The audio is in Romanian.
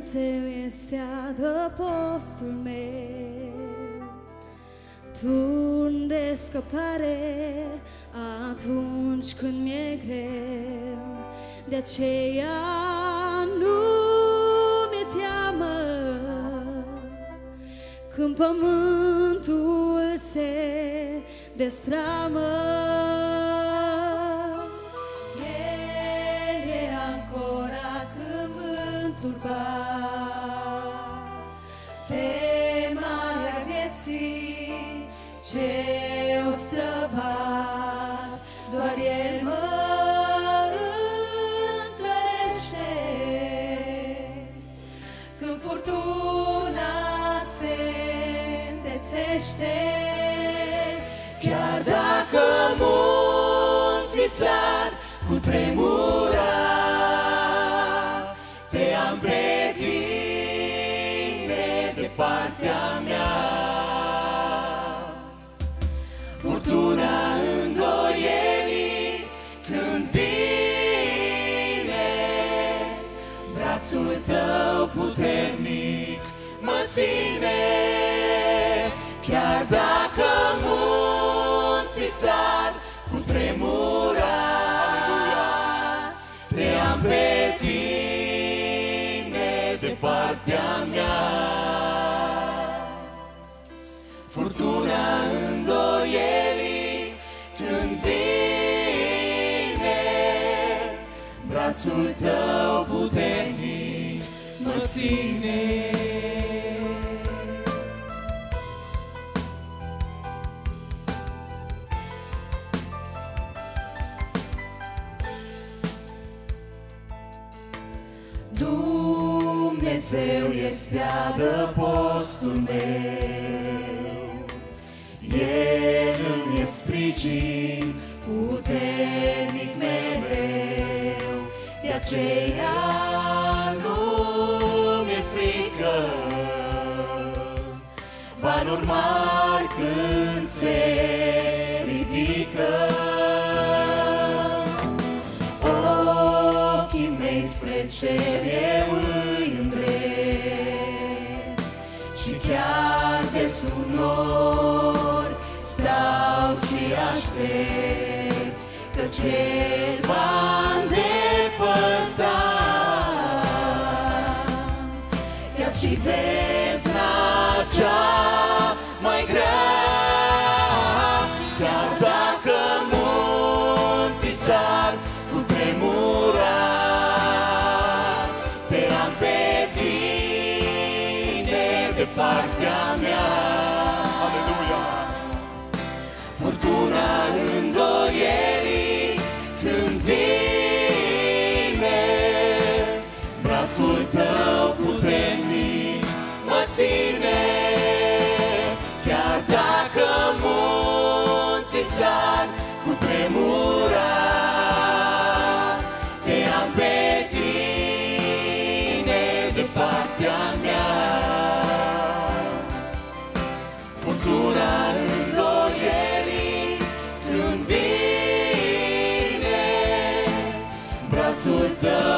Dumnezeu este adăpostul meu, tu-mi scăpare atunci când mi-e greu. De aceea nu mi-e teamă când pământul se destramă. El e ancora când vântul bat pe marea vieții ce o străbat. Doar El mă întărește când furtuna se întețește. Chiar dacă munții s-ar cutremura, te am pe tine de partea mea. Furtuna îndoielii când vine, brațul tău puternic mă ține. Chiar dacă munții s-ar cutremura, te am pe tine de partea mea. Furtuna îndoielii când vine, brațul tău puternic mă ține. Dumnezeu este adăpostul meu, El îmi e sprijin puternic mereu. De aceea nu mi-e frică valuri mari când se ridică. Ochii mei spre cer eu îi îndrept și chiar de sub nori stau și aștept că Cel va îndepărta chiar și bezna cea mai grea. Chiar dacă munții s-ar cutremura, te am pe tine de partea mea. Aleluia! Furtuna îndoierii când vine, brațul tău puternic mă ține. Chiar dacă munții s-ar cutremura, te am pe tine de partea mea. Furtuna îndoierii când vine, brațul tău